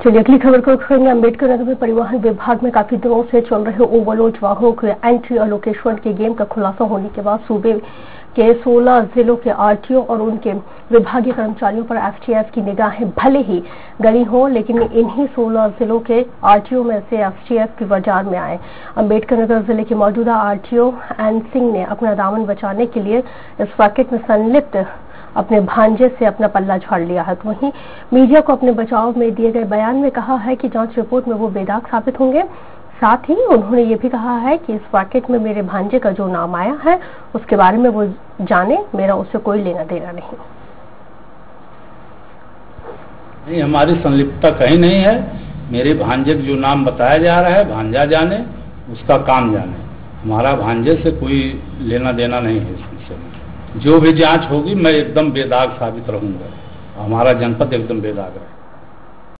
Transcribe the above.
चलिए अगली खबर को करेंगे। अम्बेडकर नगर में परिवहन विभाग में काफी दिनों से चल रहे ओवरलोड वाहनों के एंट्री अलोकेशन के गेम का खुलासा होने के बाद सूबे के 16 जिलों के आरटीओ और उनके विभागीय कर्मचारियों पर एसटीएफ की निगाहें भले ही गई हों, लेकिन इन्हीं 16 जिलों के आरटीओ में से एसटीएफ की बाजार में आए। अम्बेडकर नगर जिले के मौजूदा आरटीओ एन सिंह ने अपना दामन बचाने के लिए इस रैकेट में संलिप्त अपने भांजे से अपना पल्ला झाड़ लिया है। तो वहीं मीडिया को अपने बचाव में दिए गए बयान में कहा है कि जांच रिपोर्ट में वो बेदाग साबित होंगे। साथ ही उन्होंने ये भी कहा है कि इस रैकेट में मेरे भांजे का जो नाम आया है उसके बारे में वो जाने, मेरा उससे कोई लेना देना नहीं। हमारी संलिप्तता कहीं नहीं है। मेरे भांजे का जो नाम बताया जा रहा है, भांजा जाने, उसका काम जाने। हमारा भांजे से कोई लेना देना नहीं है। इस विषय में जो भी जांच होगी मैं एकदम बेदाग साबित रहूंगा। हमारा जनपद एकदम बेदाग है।